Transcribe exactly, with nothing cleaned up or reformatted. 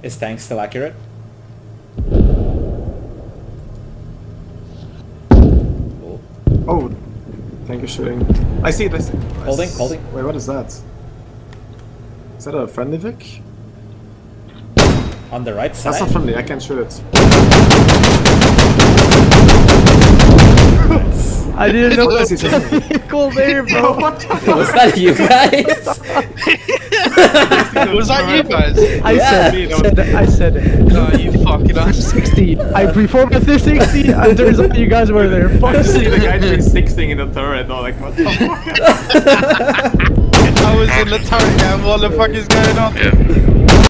Is tank still accurate? Oh, Oh, tank is shooting. I see it, I see it. holding, holding. Wait, what is that? Is that a friendly Vic? On the right side? That's not friendly, I can't shoot it. I didn't know What that is was he a saying? vehicle there, bro. What the Was that you guys? Was that you guys? I Yeah. said it. I said it. I said it. No, you fucking ass. sixty. I before my three sixty, and turns out you guys were there. Fuck I see the guy three sixty in the turret, I'm like, what the fuck? I was in the turret, man. What the fuck is going on? Yeah.